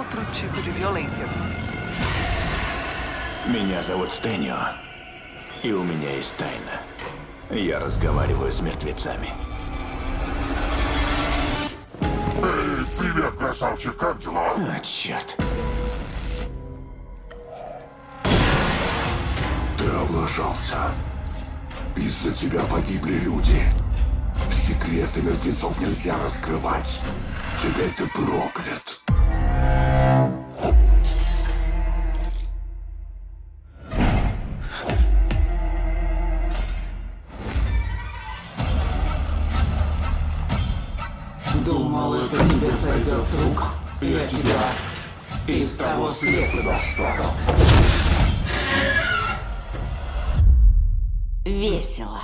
outro tipo de violência. Меня зовут Стэнио, и у меня есть тайна. Я разговариваю с мертвецами. Эй, привет, красавчик, как дела? А, черт. Ты облажался. Из-за тебя погибли люди. Секреты мертвецов нельзя раскрывать. Теперь ты проклят. Думал, это тебе сойдет с рук. Я тебя из того света достану. Весело.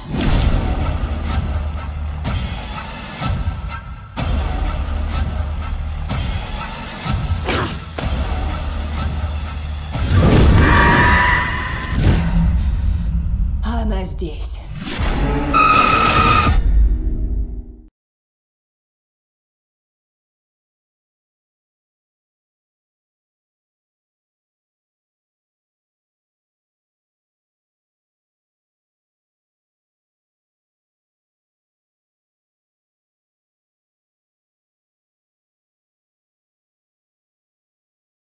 Она здесь.